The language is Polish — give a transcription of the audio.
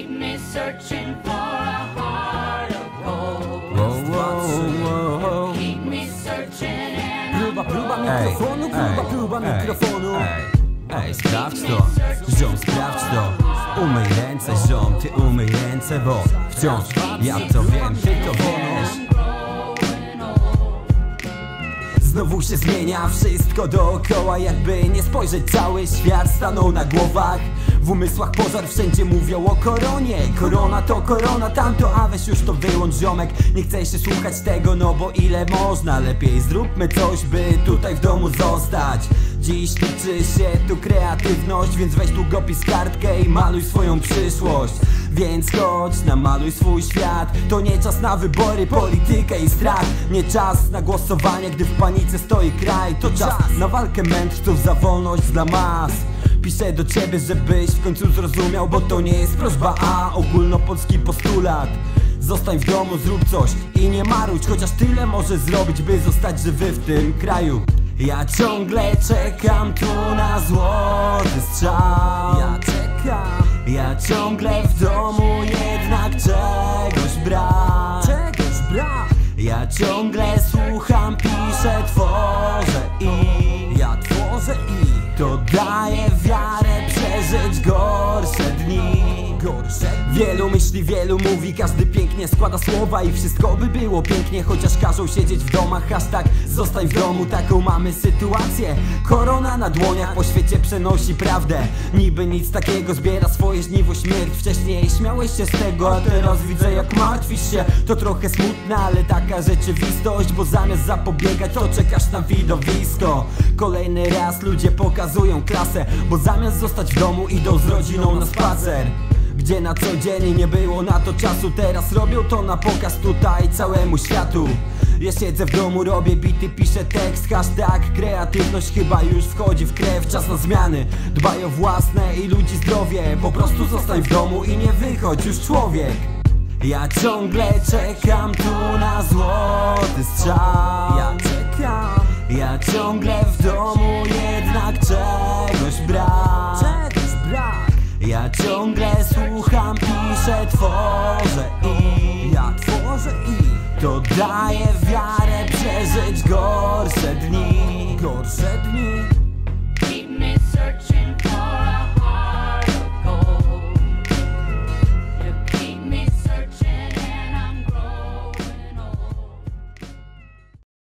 Keep me searching for a heart of gold. Keep me searching and Próba mikrofonu, próba mikrofonu. Ej, sprawdź to, ziom, sprawdź to. Umyj ręce, ziom, ty umyj ręce, bo wciąż ja to wiem, ty to wiesz. Znowu się zmienia wszystko dookoła, jakby nie spojrzeć, cały świat stanął na głowach. W umysłach pożar, wszędzie mówią o koronie. Korona to korona, tamto, a weź już to wyłącz, ziomek. Nie chcę się słuchać tego, no bo ile można. Lepiej zróbmy coś, by tutaj w domu zostać. Dziś liczy się tu kreatywność, więc weź długopis, kartkę i maluj swoją przyszłość. Więc chodź, namaluj swój świat. To nie czas na wybory, politykę i strach. Nie czas na głosowanie, gdy w panice stoi kraj. To czas na walkę mędrców za wolność dla mas. Piszę do ciebie, żebyś w końcu zrozumiał, bo to nie jest prośba, a ogólnopolski postulat. Zostań w domu, zrób coś i nie marudź, chociaż tyle możesz zrobić, by zostać żywy w tym kraju. Ja ciągle czekam tu na złoty strzał. Ja ciągle w domu, jednak czegoś brak. Ja ciągle słucham, piszę, tworzę i to daje wiarę przeżyć gorsze dni. Wielu myśli, wielu mówi, każdy pięknie składa słowa i wszystko by było pięknie, chociaż każą siedzieć w domach. Hashtag zostań w domu, taką mamy sytuację. Korona na dłoniach po świecie przenosi prawdę. Niby nic takiego, zbiera swoje żniwo śmierć. Wcześniej śmiałeś się z tego, a teraz widzę jak martwisz się. To trochę smutne, ale taka rzeczywistość, bo zamiast zapobiegać, to czekasz na widowisko. Kolejny raz ludzie pokazują klasę, bo zamiast zostać w domu, idą z rodziną na spacer. Gdzie na co dzień nie było na to czasu, teraz robią to na pokaz tutaj całemu światu. Ja siedzę w domu, robię bity, piszę tekst, hashtag kreatywność chyba już wchodzi w krew. Czas na zmiany, dbaj o własne i ludzi zdrowie. Po prostu zostań w domu i nie wychodź już, człowiek. Ja ciągle czekam tu na złoty strzał. Ja ciągle w domu, jednak czegoś brak. Ja ciągle słucham, piszę, tworzę i to daje wiarę przeżyć gorsze dni. keep me searching for